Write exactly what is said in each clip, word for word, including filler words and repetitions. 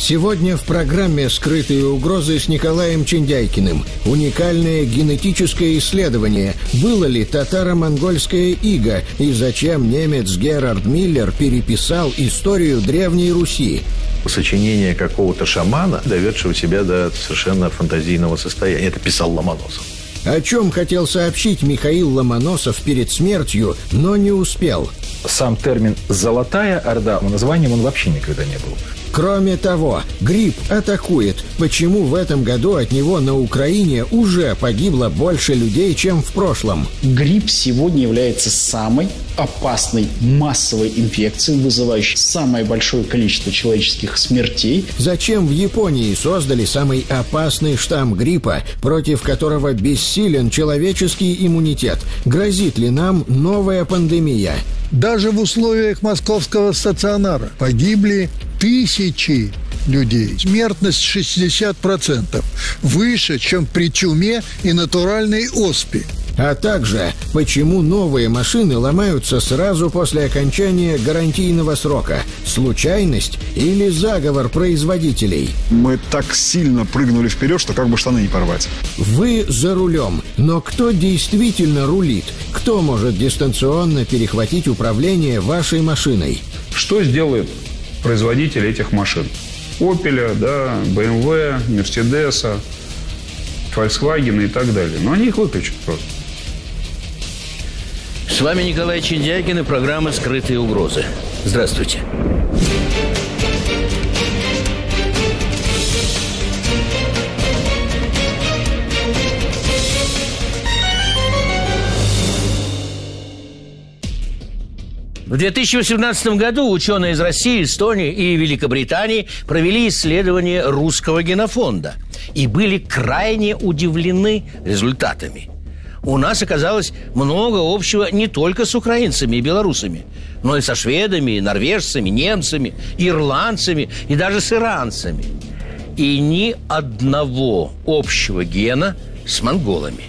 Сегодня в программе «Скрытые угрозы» с Николаем Чиндяйкиным. Уникальное генетическое исследование. Было ли татаро-монгольское иго? И зачем немец Герард Миллер переписал историю Древней Руси? Сочинение какого-то шамана, доведшего себя до совершенно фантазийного состояния. Это писал Ломоносов. О чем хотел сообщить Михаил Ломоносов перед смертью, но не успел. Сам термин «золотая орда», названием он вообще никогда не был. Кроме того, грипп атакует. Почему в этом году от него на Украине уже погибло больше людей, чем в прошлом? Грипп сегодня является самой опасной массовой инфекцией, вызывающей самое большое количество человеческих смертей. Зачем в Японии создали самый опасный штамм гриппа, против которого бессилен человеческий иммунитет? Грозит ли нам новая пандемия? Даже в условиях московского стационара погибли тысячи людей. Смертность шестьдесят процентов. Выше, чем при чуме и натуральной оспе. А также, почему новые машины ломаются сразу после окончания гарантийного срока? Случайность или заговор производителей? Мы так сильно прыгнули вперед, что как бы штаны не порвать. Вы за рулем, но кто действительно рулит? Кто может дистанционно перехватить управление вашей машиной? Что сделает производитель этих машин? Опеля, да, бэ эм вэ, Мерседеса, Фольксвагена и так далее. Но они их выключат просто. С вами Николай Чиндяйкин и программа «Скрытые угрозы». Здравствуйте. В две тысячи восемнадцатом году ученые из России, Эстонии и Великобритании провели исследование русского генофонда и были крайне удивлены результатами. У нас оказалось много общего не только с украинцами и белорусами, но и со шведами, норвежцами, немцами, ирландцами и даже с иранцами. И ни одного общего гена с монголами.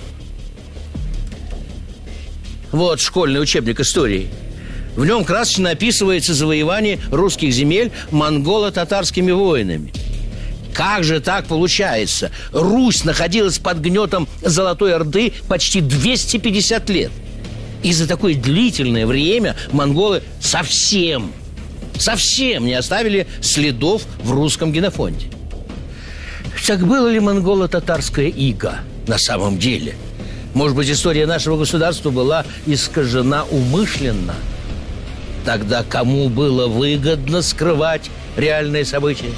Вот школьный учебник истории. В нем красочно описывается завоевание русских земель монголо-татарскими воинами. Как же так получается? Русь находилась под гнетом Золотой Орды почти двести пятьдесят лет. И за такое длительное время монголы совсем, совсем не оставили следов в русском генофонде. Так было ли монголо-татарское иго на самом деле? Может быть, история нашего государства была искажена умышленно? Тогда кому было выгодно скрывать реальные события?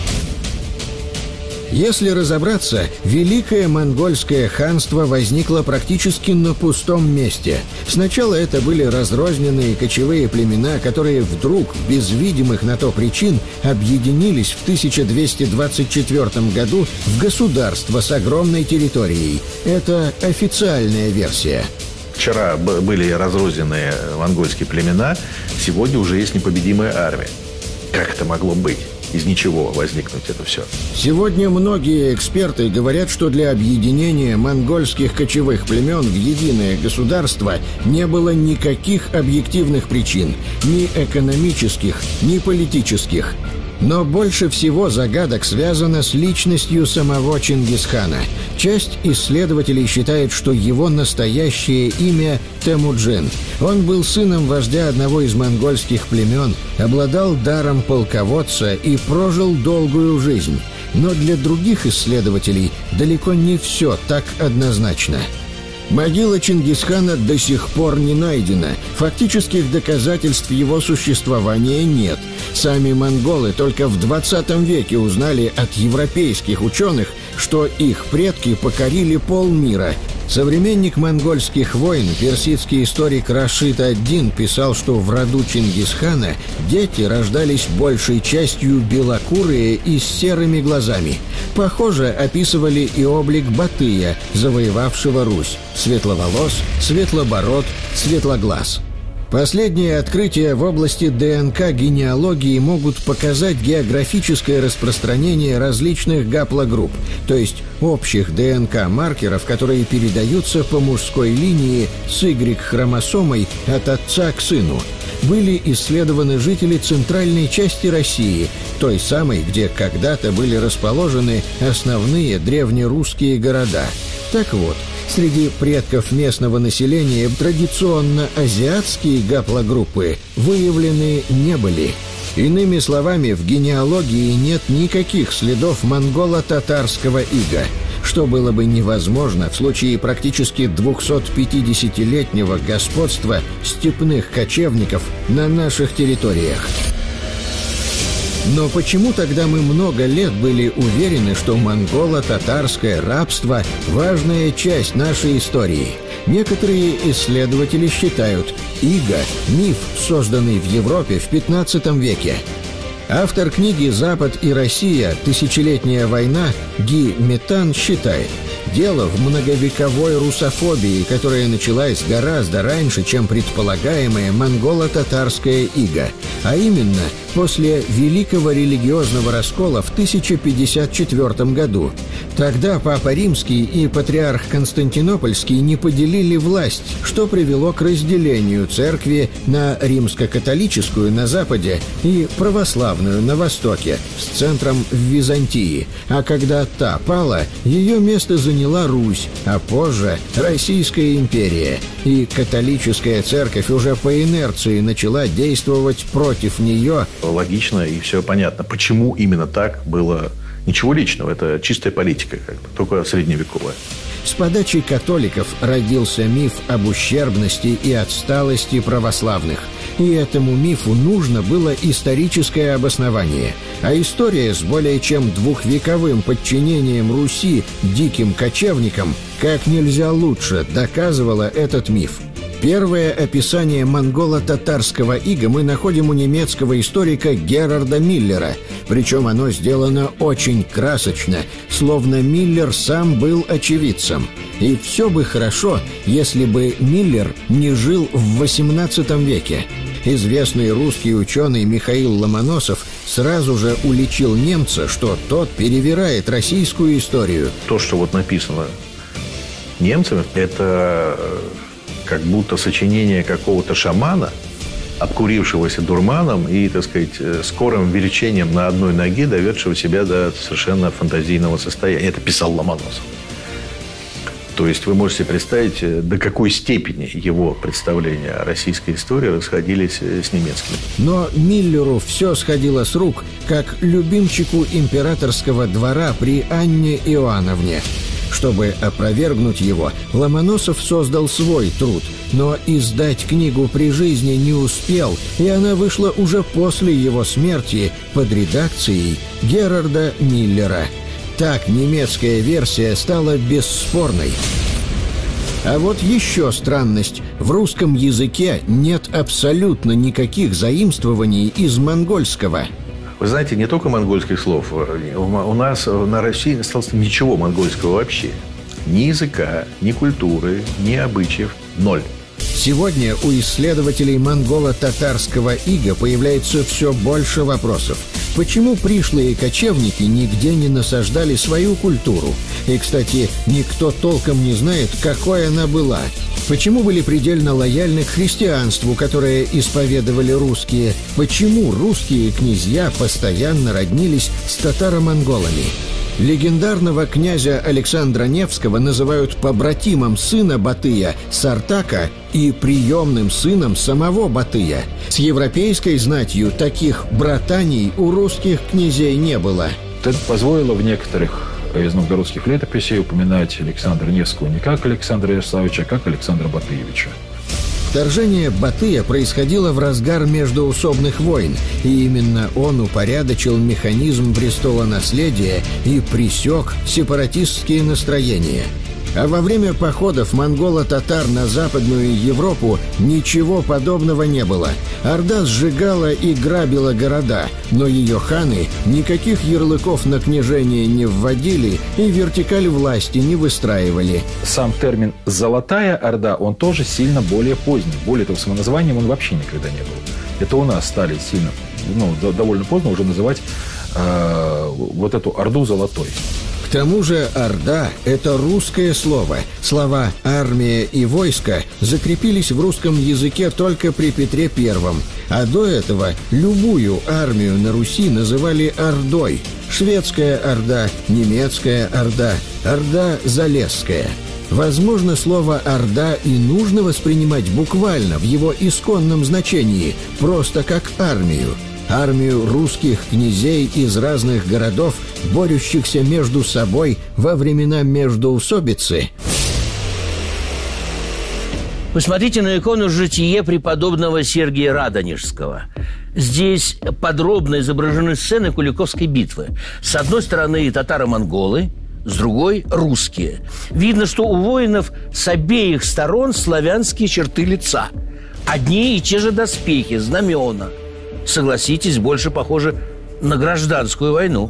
Если разобраться, Великое Монгольское ханство возникло практически на пустом месте. Сначала это были разрозненные кочевые племена, которые вдруг, без видимых на то причин, объединились в тысяча двести двадцать четвёртом году в государство с огромной территорией. Это официальная версия. Вчера были разрозненные монгольские племена, сегодня уже есть непобедимая армия. Как это могло быть? Из ничего возникнуть это все. Сегодня многие эксперты говорят, что для объединения монгольских кочевых племен в единое государство не было никаких объективных причин, ни экономических, ни политических. Но больше всего загадок связано с личностью самого Чингисхана. Часть исследователей считает, что его настоящее имя Темуджин. Он был сыном вождя одного из монгольских племен, обладал даром полководца и прожил долгую жизнь. Но для других исследователей далеко не все так однозначно. Могила Чингисхана до сих пор не найдена. Фактических доказательств его существования нет. Сами монголы только в двадцатом веке узнали от европейских ученых, что их предки покорили полмира. Современник монгольских войн, персидский историк Рашид ад-Дин писал, что в роду Чингисхана дети рождались большей частью белокурые и с серыми глазами. Похоже, описывали и облик Батыя, завоевавшего Русь. Светловолос, светлобород, светлоглаз. Последние открытия в области ДНК генеалогии могут показать географическое распространение различных гаплогрупп, то есть общих ДНК-маркеров, которые передаются по мужской линии с Y-хромосомой от отца к сыну. были исследованы жители центральной части России, той самой, где когда-то были расположены основные древнерусские города. Так вот, среди предков местного населения традиционно азиатские гаплогруппы выявлены не были. Иными словами, в генеалогии нет никаких следов монголо-татарского ига, что было бы невозможно в случае практически двухсотпятидесятилетнего господства степных кочевников на наших территориях. Но почему тогда мы много лет были уверены, что монголо-татарское рабство – важная часть нашей истории? Некоторые исследователи считают, иго – миф, созданный в Европе в пятнадцатом веке. Автор книги «Запад и Россия. Тысячелетняя война» Ги Метан считает, дело в многовековой русофобии, которая началась гораздо раньше, чем предполагаемая монголо-татарская ига, а именно после Великого религиозного раскола в тысяча пятьдесят четвёртом году. Тогда Папа Римский и Патриарх Константинопольский не поделили власть, что привело к разделению церкви на римско-католическую на западе и православную на востоке, с центром в Византии. А когда та пала, ее место заняла Русь, а позже Российская империя. И католическая церковь уже по инерции начала действовать против нее. Логично и все понятно. Почему именно так было? Ничего личного, это чистая политика, как бы, только средневековая. С подачи католиков родился миф об ущербности и отсталости православных. И этому мифу нужно было историческое обоснование. А история с более чем двухвековым подчинением Руси диким кочевникам как нельзя лучше доказывала этот миф. Первое описание монголо-татарского ига мы находим у немецкого историка Герарда Миллера, причем оно сделано очень красочно, словно Миллер сам был очевидцем. И все бы хорошо, если бы Миллер не жил в восемнадцатом веке. Известный русский ученый Михаил Ломоносов сразу же уличил немца, что тот перевирает российскую историю. То, что вот написано немцами, это как будто сочинение какого-то шамана, обкурившегося дурманом и, так сказать, скорым верчением на одной ноге, доведшего себя до совершенно фантазийного состояния. Это писал Ломоносов. То есть вы можете представить, до какой степени его представления о российской истории расходились с немецкими. Но Миллеру все сходило с рук, как любимчику императорского двора при Анне Иоанновне. Чтобы опровергнуть его, Ломоносов создал свой труд, но издать книгу при жизни не успел, и она вышла уже после его смерти под редакцией Герарда Миллера. Так немецкая версия стала бесспорной. А вот еще странность. В русском языке нет абсолютно никаких заимствований из монгольского. Вы знаете, не только монгольских слов. У нас на России не осталось ничего монгольского вообще. Ни языка, ни культуры, ни обычаев. Ноль. Сегодня у исследователей монголо-татарского ига появляется все больше вопросов. Почему пришлые кочевники нигде не насаждали свою культуру? И, кстати, никто толком не знает, какой она была. Почему были предельно лояльны к христианству, которое исповедовали русские? Почему русские князья постоянно роднились с татаро-монголами? Легендарного князя Александра Невского называют побратимом сына Батыя Сартака и приемным сыном самого Батыя. С европейской знатью таких братаний у русских князей не было. Это позволило в некоторых из новгородских летописей упоминать Александра Невского не как Александра Ярославича, а как Александра Батыевича. Вторжение Батыя происходило в разгар междоусобных войн, и именно он упорядочил механизм престолонаследия и пресек сепаратистские настроения. А во время походов монголо-татар на Западную Европу ничего подобного не было. Орда сжигала и грабила города, но ее ханы никаких ярлыков на княжение не вводили и вертикаль власти не выстраивали. Сам термин «золотая орда», он тоже сильно более поздний. Более того, самоназванием он вообще никогда не был. Это у нас стали сильно, ну, довольно поздно уже называть э, вот эту орду золотой. К К тому же «орда» — это русское слово. Слова «армия» и «войско» закрепились в русском языке только при Петре Первом. А до этого любую армию на Руси называли «ордой». Шведская орда, немецкая орда, орда залесская. Возможно, слово «орда» и нужно воспринимать буквально в его исконном значении, просто как армию. Армию русских князей из разных городов, борющихся между собой во времена междоусобицы. Посмотрите на икону «Житие преподобного Сергия Радонежского». Здесь подробно изображены сцены Куликовской битвы. С одной стороны татаро-монголы, с другой – русские. Видно, что у воинов с обеих сторон славянские черты лица. Одни и те же доспехи, знамена. Согласитесь, больше похоже на гражданскую войну.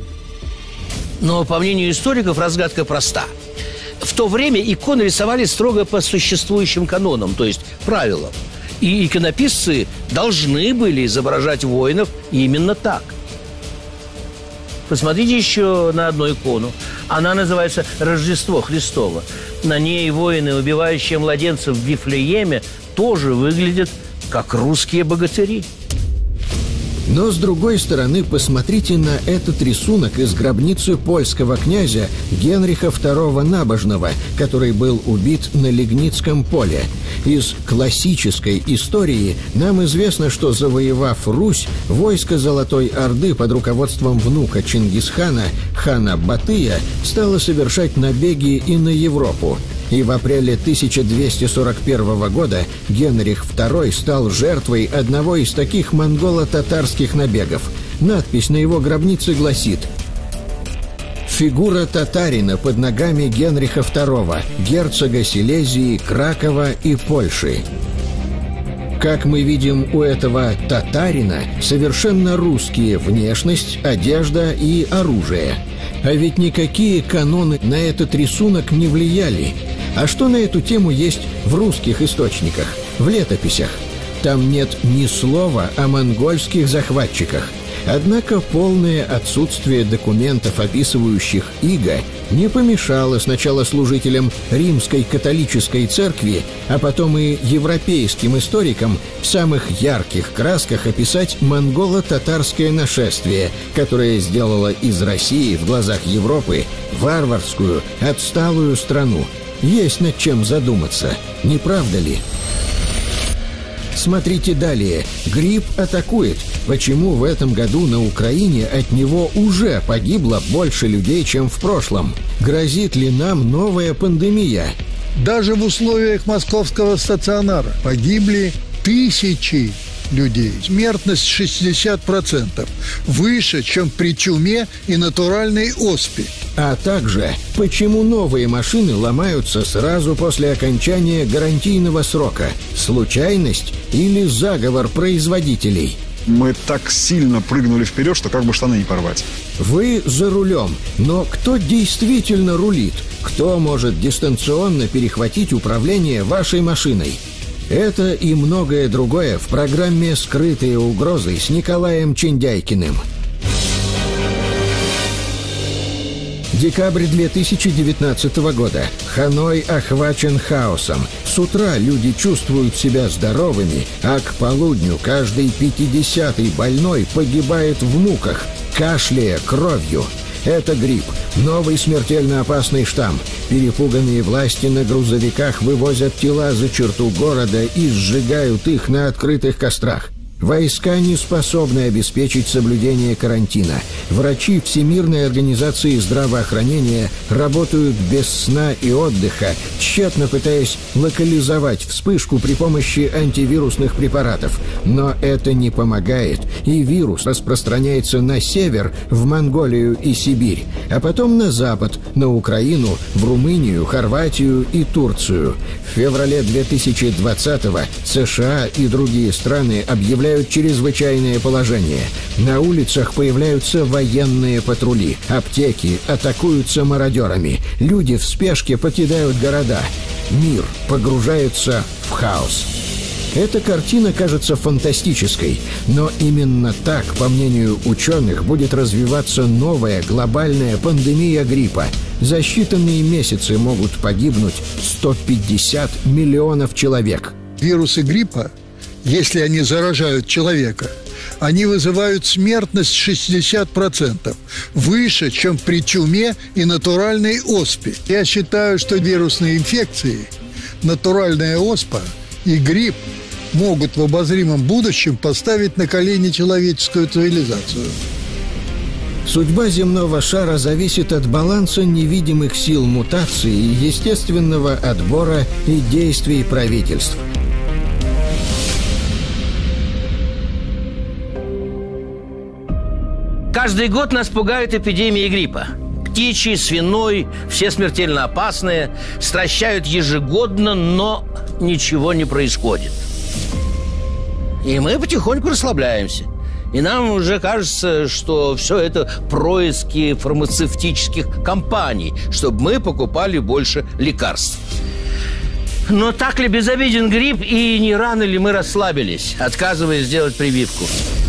Но, по мнению историков, разгадка проста. В то время иконы рисовали строго по существующим канонам, то есть правилам. И иконописцы должны были изображать воинов именно так. Посмотрите еще на одну икону. Она называется «Рождество Христово». На ней воины, убивающие младенцев в Вифлееме, тоже выглядят как русские богатыри. Но, с другой стороны, посмотрите на этот рисунок из гробницы польского князя Генриха второго Набожного, который был убит на Лигницком поле. Из классической истории нам известно, что, завоевав Русь, войско Золотой Орды под руководством внука Чингисхана, хана Батыя, стало совершать набеги и на Европу. И в апреле тысяча двести сорок первого года Генрих второй стал жертвой одного из таких монголо-татарских набегов. Надпись на его гробнице гласит: «Фигура татарина под ногами Генриха второго, герцога Силезии, Кракова и Польши». Как мы видим, у этого татарина совершенно русские внешность, одежда и оружие. А ведь никакие каноны на этот рисунок не влияли. А что на эту тему есть в русских источниках, в летописях? Там нет ни слова о монгольских захватчиках. Однако полное отсутствие документов, описывающих иго, не помешало сначала служителям Римской католической церкви, а потом и европейским историкам в самых ярких красках описать монголо-татарское нашествие, которое сделало из России в глазах Европы варварскую, отсталую страну. Есть над чем задуматься, не правда ли? Смотрите далее. Грипп атакует. Почему в этом году на Украине от него уже погибло больше людей, чем в прошлом? Грозит ли нам новая пандемия? Даже в условиях московского стационара погибли тысячи людей. Смертность шестьдесят процентов. Выше, чем при чуме и натуральной оспе. А также, почему новые машины ломаются сразу после окончания гарантийного срока? Случайность или заговор производителей? Мы так сильно прыгнули вперед, что как бы штаны не порвать. Вы за рулем, но кто действительно рулит? Кто может дистанционно перехватить управление вашей машиной? Это и многое другое в программе «Скрытые угрозы» с Николаем Чиндяйкиным. Декабрь две тысячи девятнадцатого года. Ханой охвачен хаосом. С утра люди чувствуют себя здоровыми, а к полудню каждый пятидесятый больной погибает в муках, кашляя кровью. Это грипп, новый смертельно опасный штамм. Перепуганные власти на грузовиках вывозят тела за черту города и сжигают их на открытых кострах. Войска не способны обеспечить соблюдение карантина. Врачи Всемирной организации здравоохранения работают без сна и отдыха, тщетно пытаясь локализовать вспышку при помощи антивирусных препаратов. Но это не помогает, и вирус распространяется на север, в Монголию и Сибирь, а потом на запад, на Украину, в Румынию, Хорватию и Турцию. В феврале две тысячи двадцатого США и другие страны объявляют чрезвычайное положение. На улицах появляются военные патрули. Аптеки атакуются мародерами. Люди в спешке покидают города. Мир погружается в хаос. Эта картина кажется фантастической, но именно так, по мнению ученых, будет развиваться новая глобальная пандемия гриппа. За считанные месяцы могут погибнуть сто пятьдесят миллионов человек. Вирусы гриппа, если они заражают человека, они вызывают смертность шестьдесят процентов, выше, чем при чуме и натуральной оспе. Я считаю, что вирусные инфекции, натуральная оспа и грипп могут в обозримом будущем поставить на колени человеческую цивилизацию. Судьба земного шара зависит от баланса невидимых сил мутации и естественного отбора и действий правительств. Каждый год нас пугают эпидемии гриппа. Птичий, свиной, все смертельно опасные, стращают ежегодно, но ничего не происходит. И мы потихоньку расслабляемся. И нам уже кажется, что все это происки фармацевтических компаний, чтобы мы покупали больше лекарств. Но так ли безобиден грипп, и не рано ли мы расслабились, отказываясь сделать прививку?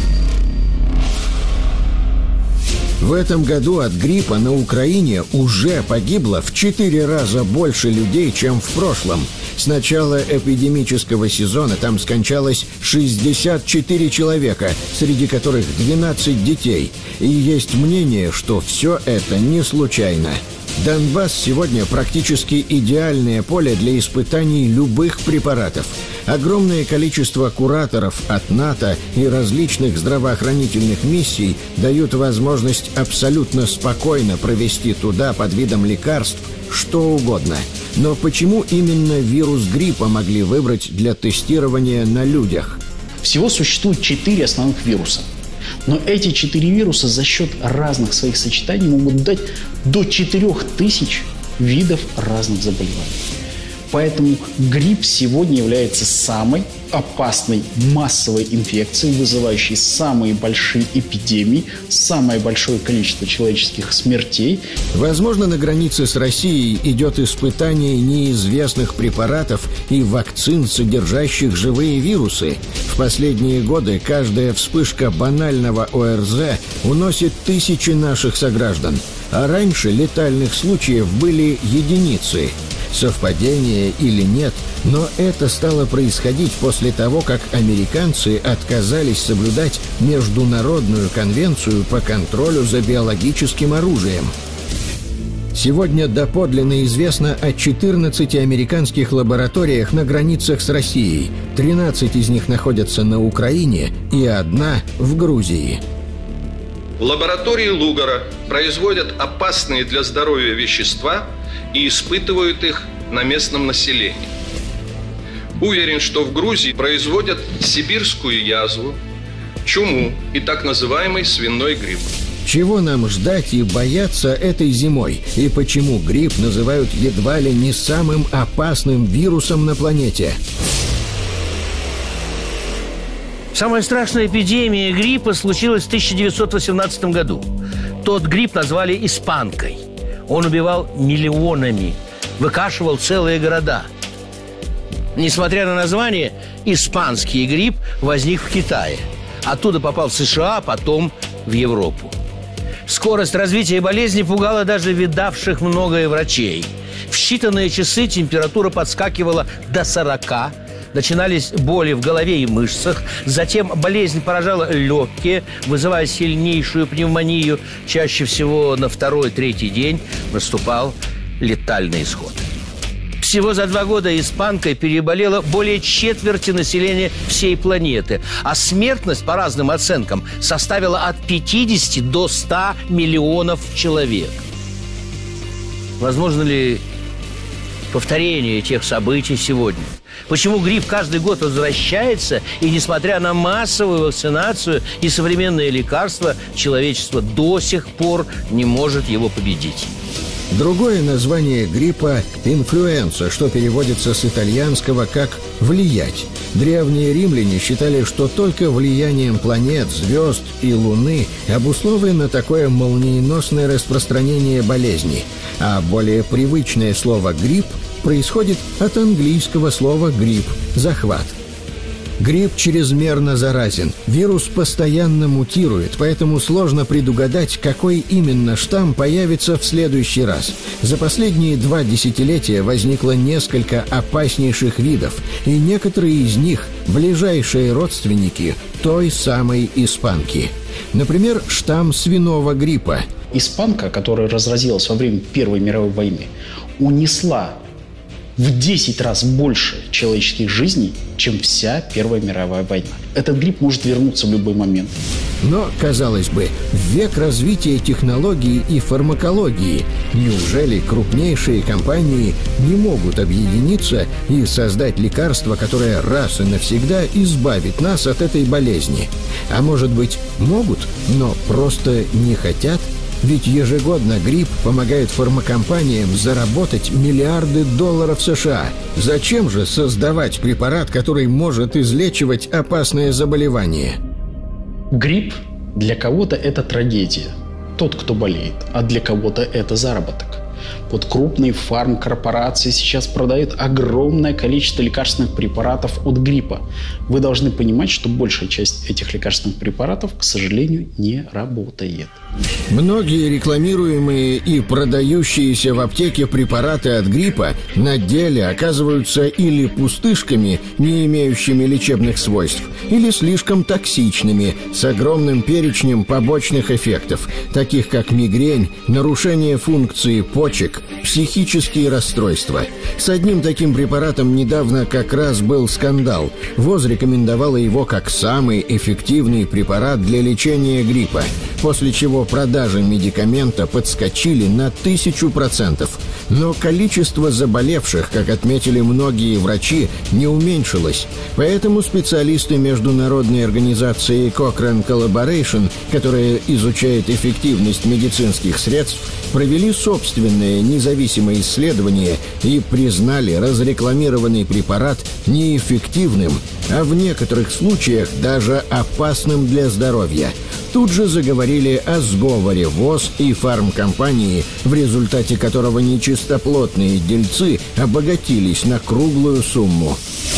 В этом году от гриппа на Украине уже погибло в четыре раза больше людей, чем в прошлом. С начала эпидемического сезона там скончалось шестьдесят четыре человека, среди которых двенадцать детей. И есть мнение, что все это не случайно. Донбасс сегодня практически идеальное поле для испытаний любых препаратов. Огромное количество кураторов от НАТО и различных здравоохранительных миссий дают возможность абсолютно спокойно провести туда под видом лекарств что угодно. Но почему именно вирус гриппа могли выбрать для тестирования на людях? Всего существует четыре основных вируса. Но эти четыре вируса за счет разных своих сочетаний могут дать до четырех тысяч видов разных заболеваний. Поэтому грипп сегодня является самой опасной массовой инфекцией, вызывающей самые большие эпидемии, самое большое количество человеческих смертей. Возможно, на границе с Россией идет испытание неизвестных препаратов и вакцин, содержащих живые вирусы. В последние годы каждая вспышка банального ОРЗ уносит тысячи наших сограждан, а раньше летальных случаев были единицы. Совпадение или нет, но это стало происходить после того, как американцы отказались соблюдать Международную конвенцию по контролю за биологическим оружием. Сегодня доподлинно известно о четырнадцати американских лабораториях на границах с Россией. тринадцать из них находятся на Украине и одна в Грузии. В лаборатории Лугара производят опасные для здоровья вещества и испытывают их на местном населении. Уверен, что в Грузии производят сибирскую язву, чуму и так называемый свиной грипп. Чего нам ждать и бояться этой зимой? И почему грипп называют едва ли не самым опасным вирусом на планете? Самая страшная эпидемия гриппа случилась в тысяча девятьсот восемнадцатом году. Тот грипп назвали «испанкой». Он убивал миллионами, выкашивал целые города. Несмотря на название, испанский грипп возник в Китае. Оттуда попал в США, потом в Европу. Скорость развития болезни пугала даже видавших многое врачей. В считанные часы температура подскакивала до сорока. Начинались боли в голове и мышцах. Затем болезнь поражала легкие, вызывая сильнейшую пневмонию. Чаще всего на второй-третий день наступал летальный исход. Всего за два года испанкой переболело более четверти населения всей планеты. А смертность, по разным оценкам, составила от пятидесяти до ста миллионов человек. Возможно ли повторение тех событий сегодня? Почему грипп каждый год возвращается, и, несмотря на массовую вакцинацию и современные лекарства, человечество до сих пор не может его победить? Другое название гриппа – инфлюенса, что переводится с итальянского как «влиять». Древние римляне считали, что только влиянием планет, звезд и Луны обусловлено такое молниеносное распространение болезни. А более привычное слово «грипп» происходит от английского слова «грипп» – «захват». Грипп чрезмерно заразен. Вирус постоянно мутирует, поэтому сложно предугадать, какой именно штамм появится в следующий раз. За последние два десятилетия возникло несколько опаснейших видов, и некоторые из них – ближайшие родственники той самой испанки. Например, штамм свиного гриппа. Испанка, которая разразилась во время Первой мировой войны, унесла в десять раз больше человеческих жизней, чем вся Первая мировая война. Этот грипп может вернуться в любой момент. Но, казалось бы, в век развития технологий и фармакологии неужели крупнейшие компании не могут объединиться и создать лекарство, которое раз и навсегда избавит нас от этой болезни? А может быть, могут, но просто не хотят? Ведь ежегодно грипп помогает фармакомпаниям заработать миллиарды долларов США. Зачем же создавать препарат, который может излечивать опасное заболевание? Грипп для кого-то это трагедия, тот, кто болеет, а для кого-то это заработок. Вот крупные фармкорпорации сейчас продают огромное количество лекарственных препаратов от гриппа. Вы должны понимать, что большая часть этих лекарственных препаратов, к сожалению, не работает. Многие рекламируемые и продающиеся в аптеке препараты от гриппа на деле оказываются или пустышками, не имеющими лечебных свойств, или слишком токсичными, с огромным перечнем побочных эффектов, таких как мигрень, нарушение функции почек, психические расстройства. С одним таким препаратом недавно как раз был скандал. ВОЗ рекомендовала его как самый эффективный препарат для лечения гриппа, после чего продажи медикамента подскочили на тысячу процентов. Но количество заболевших, как отметили многие врачи, не уменьшилось. Поэтому специалисты международной организации Cochrane Collaboration, которая изучает эффективность медицинских средств, провели собственное независимое исследование и признали разрекламированный препарат неэффективным, а в некоторых случаях даже опасным для здоровья. Тут же заговорили о сговоре ВОЗ и фармкомпании, в результате которого нечистоплотные дельцы обогатились на круглую сумму.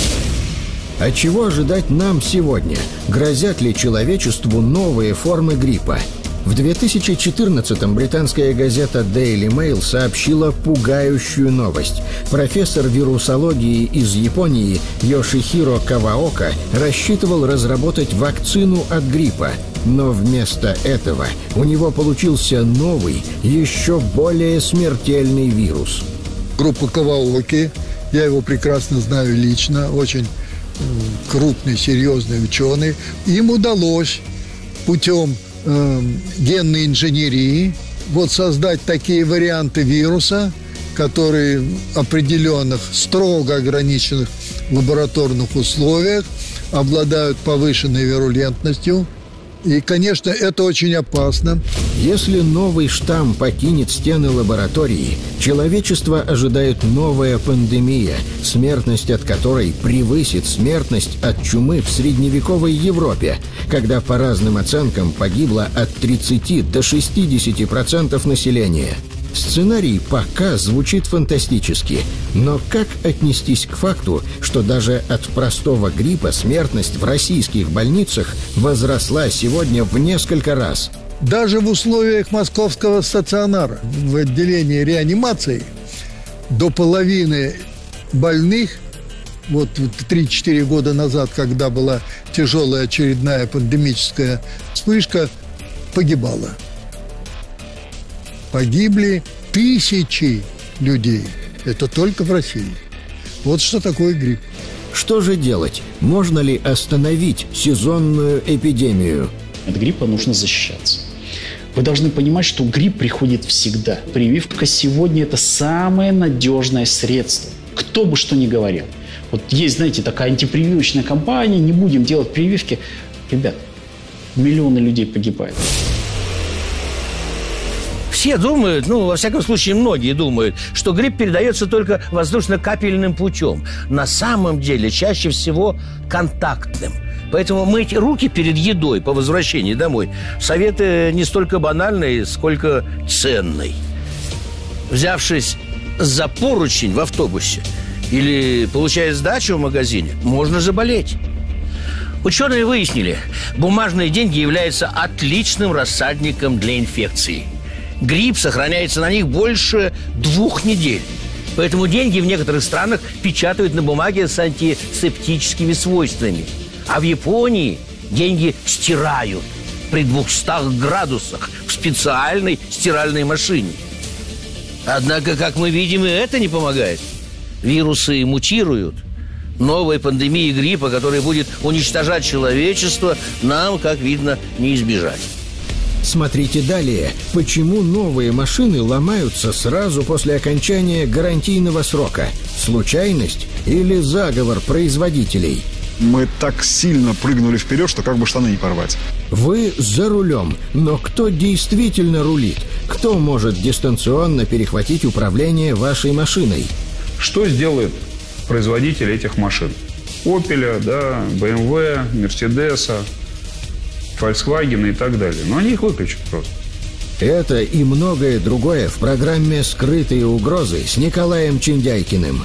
А чего ожидать нам сегодня? Грозят ли человечеству новые формы гриппа? В две тысячи четырнадцатом британская газета Daily Mail сообщила пугающую новость. Профессор вирусологии из Японии Йошихиро Каваока рассчитывал разработать вакцину от гриппа. Но вместо этого у него получился новый, еще более смертельный вирус. Группа Каваоки, я его прекрасно знаю лично, очень крупный, серьезный ученый. Им удалось путем э, генной инженерии вот создать такие варианты вируса, которые в определенных, строго ограниченных лабораторных условиях обладают повышенной вирулентностью. И, конечно, это очень опасно. Если новый штамм покинет стены лаборатории, человечество ожидает новая пандемия, смертность от которой превысит смертность от чумы в средневековой Европе, когда, по разным оценкам, погибло от тридцати до шестидесяти процентов населения. Сценарий пока звучит фантастически, но как отнестись к факту, что даже от простого гриппа смертность в российских больницах возросла сегодня в несколько раз? Даже в условиях московского стационара в отделении реанимации до половины больных, вот три-четыре года назад, когда была тяжелая очередная пандемическая вспышка, погибала. Погибли тысячи людей. Это только в России. Вот что такое грипп. Что же делать? Можно ли остановить сезонную эпидемию? От гриппа нужно защищаться. Вы должны понимать, что грипп приходит всегда. Прививка сегодня – это самое надежное средство. Кто бы что ни говорил. Вот есть, знаете, такая антипрививочная кампания, не будем делать прививки. Ребят, миллионы людей погибают. Все думают, ну, во всяком случае, многие думают, что грипп передается только воздушно-капельным путем. На самом деле, чаще всего контактным. Поэтому мыть руки перед едой по возвращении домой советы не столько банальные, сколько ценные. Взявшись за поручень в автобусе или получая сдачу в магазине, можно заболеть. Ученые выяснили, бумажные деньги являются отличным рассадником для инфекции. Грипп сохраняется на них больше двух недель. Поэтому деньги в некоторых странах печатают на бумаге с антисептическими свойствами. А в Японии деньги стирают при двухстах градусах в специальной стиральной машине. Однако, как мы видим, и это не помогает. Вирусы мутируют. Новой пандемии гриппа, которая будет уничтожать человечество, нам, как видно, не избежать. Смотрите далее. Почему новые машины ломаются сразу после окончания гарантийного срока? Случайность или заговор производителей? Мы так сильно прыгнули вперед, что как бы штаны не порвать. Вы за рулем, но кто действительно рулит? Кто может дистанционно перехватить управление вашей машиной? Что сделает производитель этих машин? Опеля, да, бэ эм вэ, Мерседеса, Volkswagen и так далее. Но они их выключат просто. Это и многое другое в программе «Скрытые угрозы» с Николаем Чиндяйкиным.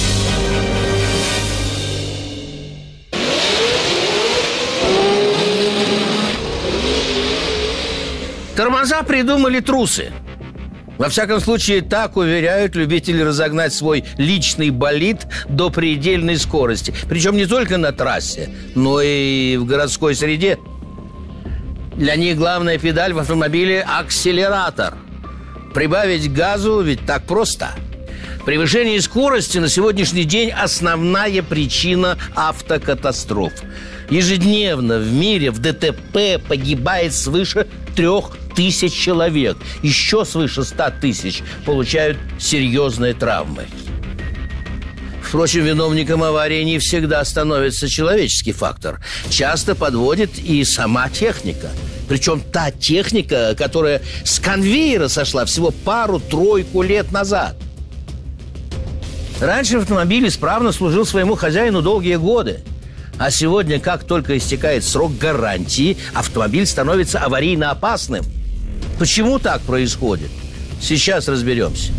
Тормоза придумали трусы. Во всяком случае, так уверяют любители разогнать свой личный болид до предельной скорости. Причем не только на трассе, но и в городской среде. Для них главная педаль в автомобиле – акселератор. Прибавить газу ведь так просто. Превышение скорости на сегодняшний день – основная причина автокатастроф. Ежедневно в мире в дэ тэ пэ погибает свыше трех тысяч человек. Еще свыше ста тысяч получают серьезные травмы. Впрочем, виновником аварии не всегда становится человеческий фактор. Часто подводит и сама техника. Причем та техника, которая с конвейера сошла всего пару-тройку лет назад. Раньше автомобиль исправно служил своему хозяину долгие годы. А сегодня, как только истекает срок гарантии, автомобиль становится аварийно опасным. Почему так происходит? Сейчас разберемся.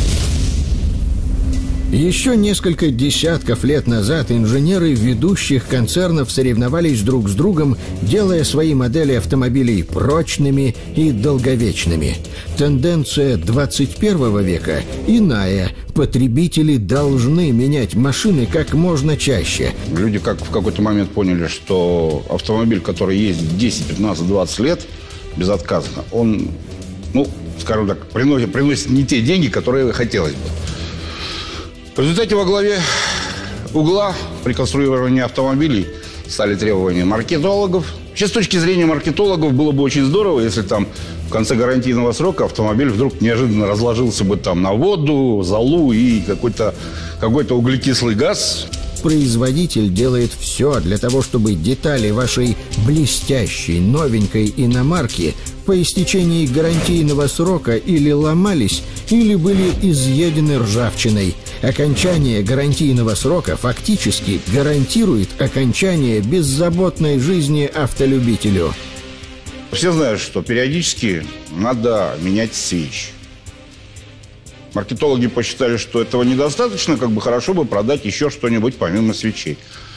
Еще несколько десятков лет назад инженеры ведущих концернов соревновались друг с другом, делая свои модели автомобилей прочными и долговечными. Тенденция двадцать первого века иная. Потребители должны менять машины как можно чаще. Люди как в какой-то момент поняли, что автомобиль, который ездит десять, пятнадцать, двадцать лет безотказно, он, ну, скажем так, приносит, приносит не те деньги, которые хотелось бы. В результате во главе угла при конструировании автомобилей стали требования маркетологов. Вообще, с точки зрения маркетологов, было бы очень здорово, если там в конце гарантийного срока автомобиль вдруг неожиданно разложился бы там на воду, золу и какой-то какой-то углекислый газ. Производитель делает все для того, чтобы детали вашей блестящей новенькой иномарки по истечении гарантийного срока или ломались, или были изъедены ржавчиной. Окончание гарантийного срока фактически гарантирует окончание беззаботной жизни автолюбителю. Все знают, что периодически надо менять свечи. Маркетологи посчитали, что этого недостаточно, как бы хорошо бы продать еще что-нибудь помимо свечей.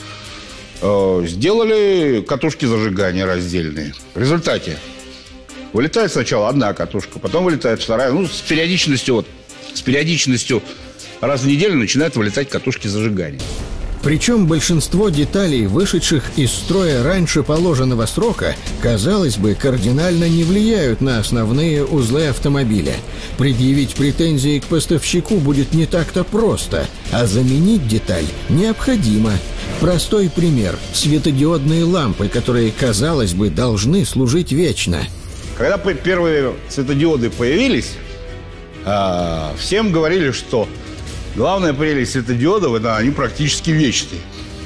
Сделали катушки зажигания раздельные. В результате вылетает сначала одна катушка, потом вылетает вторая. Ну, с периодичностью, вот, с периодичностью раз в неделю начинают вылетать катушки зажигания. Причем большинство деталей, вышедших из строя раньше положенного срока, казалось бы, кардинально не влияют на основные узлы автомобиля. Предъявить претензии к поставщику будет не так-то просто, а заменить деталь необходимо. Простой пример – светодиодные лампы, которые, казалось бы, должны служить вечно. Когда первые светодиоды появились, всем говорили, что главная прелесть светодиодов – это они практически вечные.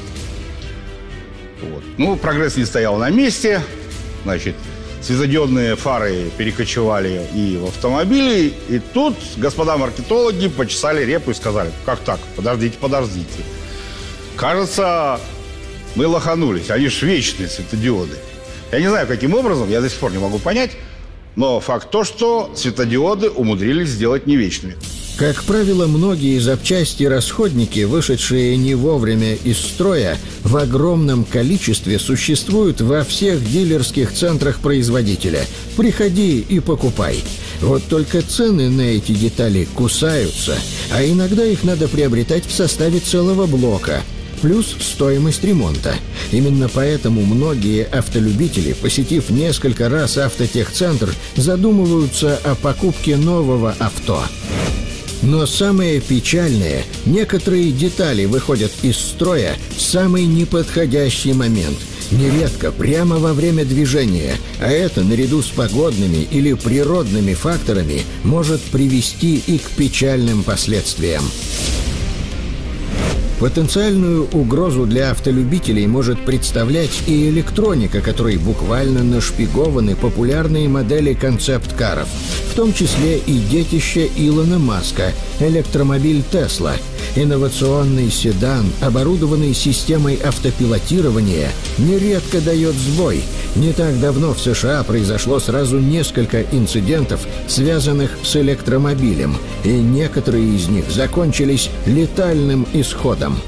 Вот. Ну, прогресс не стоял на месте. Значит, светодиодные фары перекочевали и в автомобили. И тут господа маркетологи почесали репу и сказали: как так? Подождите, подождите. Кажется, мы лоханулись. Они ж вечные светодиоды. Я не знаю, каким образом, я до сих пор не могу понять. Но факт то, что светодиоды умудрились сделать не вечными. Как правило, многие запчасти и расходники, вышедшие не вовремя из строя, в огромном количестве существуют во всех дилерских центрах производителя. Приходи и покупай. Вот только цены на эти детали кусаются, а иногда их надо приобретать в составе целого блока. Плюс стоимость ремонта. Именно поэтому многие автолюбители, посетив несколько раз автотехцентр, задумываются о покупке нового авто. Но самое печальное – некоторые детали выходят из строя в самый неподходящий момент, нередко прямо во время движения, а это, наряду с погодными или природными факторами, может привести и к печальным последствиям. Потенциальную угрозу для автолюбителей может представлять и электроника, которой буквально нашпигованы популярные модели концепт-каров, в том числе и детище Илона Маска – электромобиль Tesla. Инновационный седан, оборудованный системой автопилотирования, нередко дает сбой. Не так давно в США произошло сразу несколько инцидентов, связанных с электромобилем, и некоторые из них закончились летальным исходом.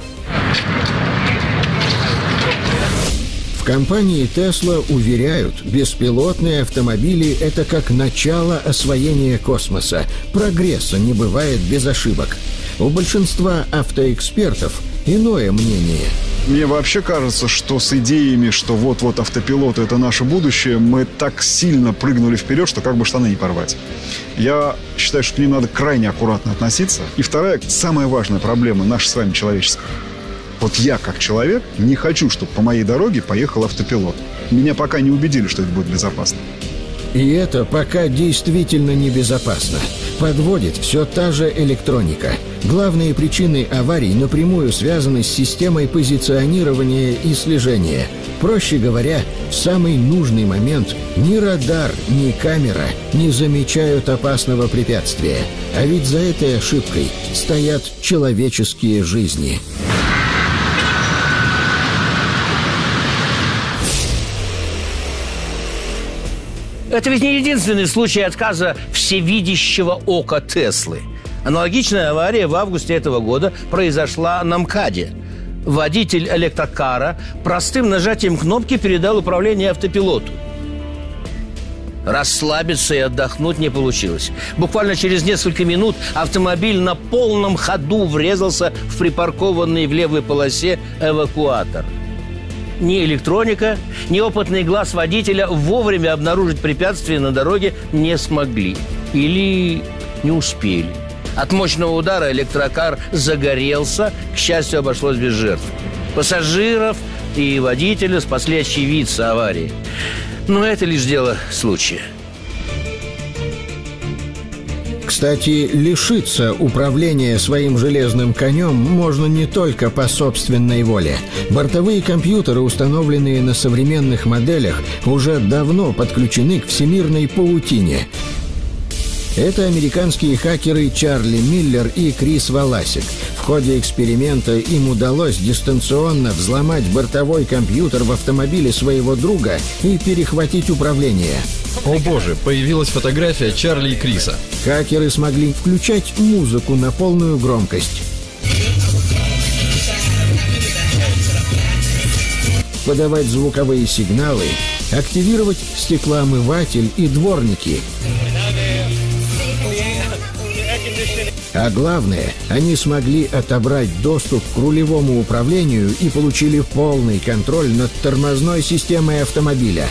В компании Tesla уверяют, беспилотные автомобили – это как начало освоения космоса. Прогресса не бывает без ошибок. У большинства автоэкспертов иное мнение. Мне вообще кажется, что с идеями, что вот-вот автопилот – это наше будущее, мы так сильно прыгнули вперед, что как бы штаны не порвать. Я считаю, что к ним надо крайне аккуратно относиться. И вторая, самая важная проблема наша с вами человеческая. Вот я, как человек, не хочу, чтобы по моей дороге поехал автопилот. Меня пока не убедили, что это будет безопасно. И это пока действительно небезопасно. Подводит все та же электроника. Главные причины аварий напрямую связаны с системой позиционирования и слежения. Проще говоря, в самый нужный момент ни радар, ни камера не замечают опасного препятствия. А ведь за этой ошибкой стоят человеческие жизни. Это ведь не единственный случай отказа всевидящего ока Теслы. Аналогичная авария в августе этого года произошла на МКАДе. Водитель электрокара простым нажатием кнопки передал управление автопилоту. Расслабиться и отдохнуть не получилось. Буквально через несколько минут автомобиль на полном ходу врезался в припаркованный в левой полосе эвакуатор. Ни электроника, ни опытный глаз водителя вовремя обнаружить препятствия на дороге не смогли. Или не успели. От мощного удара электрокар загорелся, к счастью, обошлось без жертв. Пассажиров и водителя спасли очевидцы аварии. Но это лишь дело случая. Кстати, лишиться управления своим железным конем можно не только по собственной воле. Бортовые компьютеры, установленные на современных моделях, уже давно подключены к всемирной паутине. Это американские хакеры Чарли Миллер и Крис Валасик. В ходе эксперимента им удалось дистанционно взломать бортовой компьютер в автомобиле своего друга и перехватить управление. О боже, появилась фотография Чарли и Криса. Хакеры смогли включать музыку на полную громкость, подавать звуковые сигналы, активировать стеклоомыватель и дворники. А главное, они смогли отобрать доступ к рулевому управлению и получили полный контроль над тормозной системой автомобиля.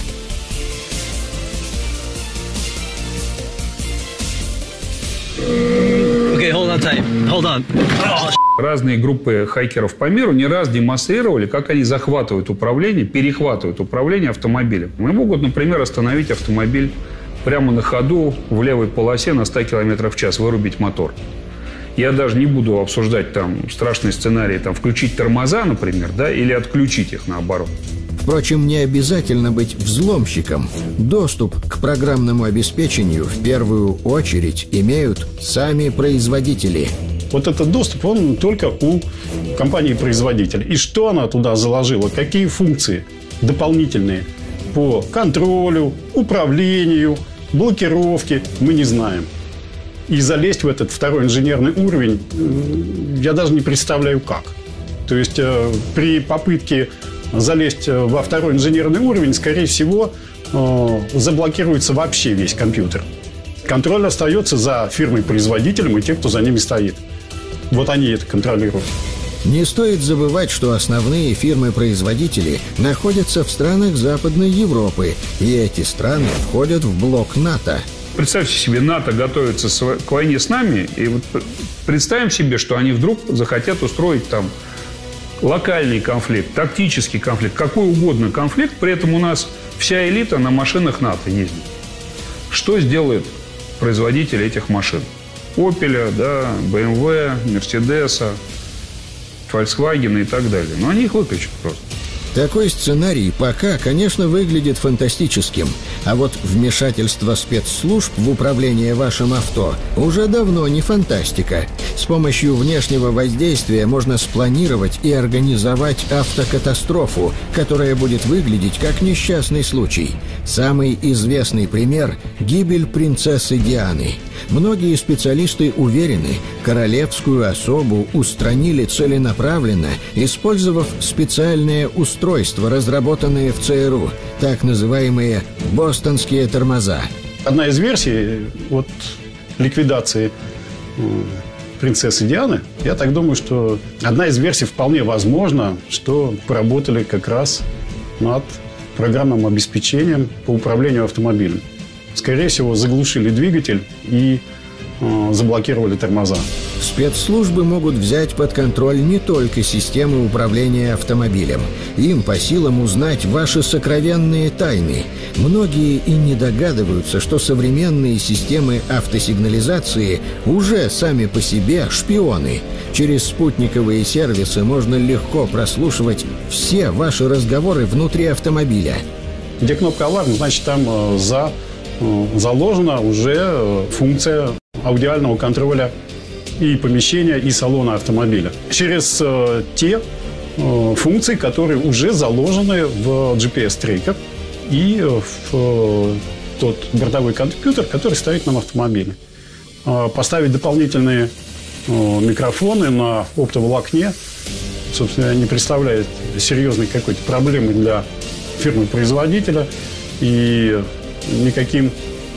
Okay, hold on time. Hold on. Oh. Разные группы хакеров по миру не раз демонстрировали, как они захватывают управление, перехватывают управление автомобилем. Мы могут, например, остановить автомобиль прямо на ходу в левой полосе на сто километров в час, вырубить мотор. Я даже не буду обсуждать там страшные сценарии, там включить тормоза, например, да, или отключить их наоборот. Впрочем, не обязательно быть взломщиком. Доступ к программному обеспечению в первую очередь имеют сами производители. Вот этот доступ, он только у компании-производителя. И что она туда заложила, какие функции дополнительные по контролю, управлению, блокировке, мы не знаем. И залезть в этот второй инженерный уровень я даже не представляю как. То есть при попытке залезть во второй инженерный уровень, скорее всего, заблокируется вообще весь компьютер. Контроль остается за фирмой-производителем и тем, кто за ними стоит. Вот они это контролируют. Не стоит забывать, что основные фирмы-производители находятся в странах Западной Европы, и эти страны входят в блок НАТО. Представьте себе, НАТО готовится к войне с нами, и вот представим себе, что они вдруг захотят устроить там локальный конфликт, тактический конфликт, какой угодно конфликт, при этом у нас вся элита на машинах НАТО ездит. Что сделает производитель этих машин? Опеля, да, бэ эм вэ, Мерседеса, Volkswagen и так далее. Но они их выключат просто. Такой сценарий пока, конечно, выглядит фантастическим, а вот вмешательство спецслужб в управление вашим авто уже давно не фантастика. С помощью внешнего воздействия можно спланировать и организовать автокатастрофу, которая будет выглядеть как несчастный случай. Самый известный пример – гибель принцессы Дианы. Многие специалисты уверены, королевскую особу устранили целенаправленно, использовав специальное устройство, разработанное в цэ эр у, так называемые «бостонские тормоза». Одна из версий вот, ликвидации принцессы Дианы, я так думаю, что одна из версий вполне возможна, что поработали как раз над программным обеспечением по управлению автомобилем. Скорее всего, заглушили двигатель и э, заблокировали тормоза. Спецслужбы могут взять под контроль не только системы управления автомобилем. Им по силам узнать ваши сокровенные тайны. Многие и не догадываются, что современные системы автосигнализации уже сами по себе шпионы. Через спутниковые сервисы можно легко прослушивать все ваши разговоры внутри автомобиля. Где кнопка «Аларм», значит, там э, за... заложена уже функция аудиального контроля и помещения, и салона автомобиля. Через э, те э, функции, которые уже заложены в джи пи эс-трекер и в э, тот бортовой компьютер, который стоит на автомобиле. Э, поставить дополнительные э, микрофоны на оптоволокне, собственно, не представляет серьезной какой-то проблемы для фирмы-производителя. И никаким,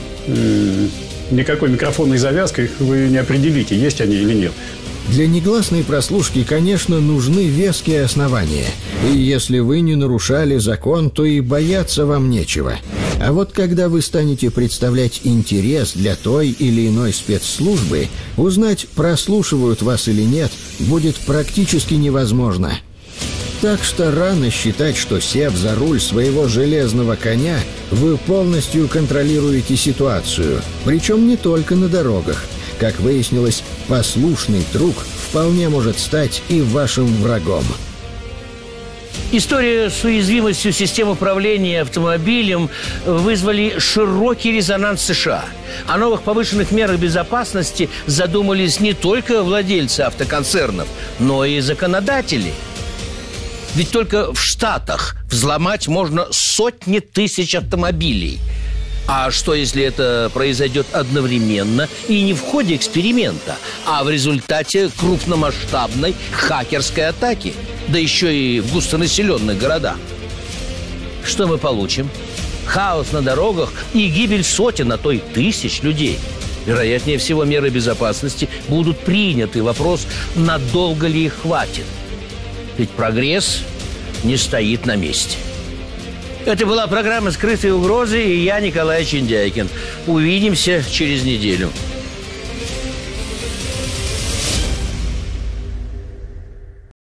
э, никакой микрофонной завязкой вы не определите, есть они или нет. Для негласной прослушки, конечно, нужны веские основания. И если вы не нарушали закон, то и бояться вам нечего. А вот когда вы станете представлять интерес для той или иной спецслужбы, узнать, прослушивают вас или нет, будет практически невозможно. Так что рано считать, что, сев за руль своего железного коня, вы полностью контролируете ситуацию. Причем не только на дорогах. Как выяснилось, послушный друг вполне может стать и вашим врагом. История с уязвимостью систем управления автомобилем вызвали широкий резонанс США. О новых повышенных мерах безопасности задумались не только владельцы автоконцернов, но и законодатели. Ведь только в Штатах взломать можно сотни тысяч автомобилей. А что, если это произойдет одновременно и не в ходе эксперимента, а в результате крупномасштабной хакерской атаки, да еще и в густонаселенных городах? Что мы получим? Хаос на дорогах и гибель сотен, а то и тысяч людей. Вероятнее всего, меры безопасности будут приняты. Вопрос, надолго ли их хватит. Ведь прогресс не стоит на месте. Это была программа «Скрытые угрозы», и я, Николай Чиндяйкин. Увидимся через неделю.